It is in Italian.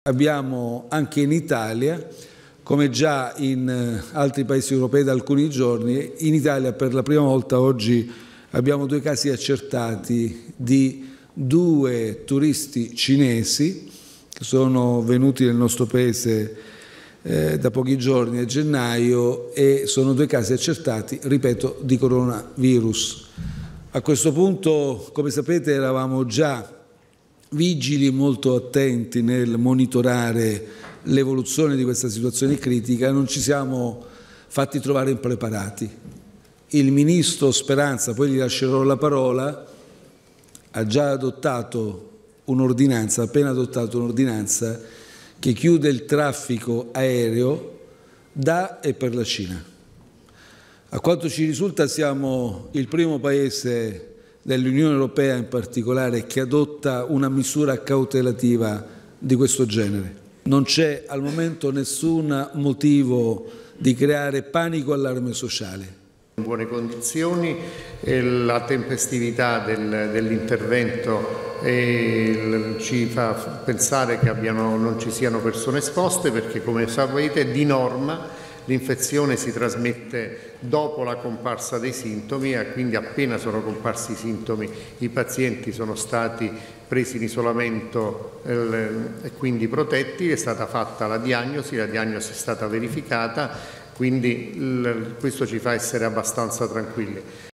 abbiamo anche in Italia, come già in altri paesi europei da alcuni giorni, in Italia per la prima volta oggi abbiamo 2 casi accertati di 2 turisti cinesi che sono venuti nel nostro paese da pochi giorni a gennaio, e sono 2 casi accertati, ripeto, di coronavirus. A questo punto, come sapete, eravamo già vigili, molto attenti nel monitorare l'evoluzione di questa situazione critica, non ci siamo fatti trovare impreparati. Il Ministro Speranza, poi gli lascerò la parola, ha già adottato un'ordinanza, appena adottato un'ordinanza che chiude il traffico aereo da e per la Cina. A quanto ci risulta siamo il primo paese dell'Unione Europea in particolare che adotta una misura cautelativa di questo genere. Non c'è al momento nessun motivo di creare panico o allarme sociale. In buone condizioni, la tempestività dell'intervento ci fa pensare che non ci siano persone esposte, perché come sapete di norma l'infezione si trasmette dopo la comparsa dei sintomi, e quindi appena sono comparsi i sintomi i pazienti sono stati presi in isolamento e quindi protetti. È stata fatta la diagnosi è stata verificata, quindi questo ci fa essere abbastanza tranquilli.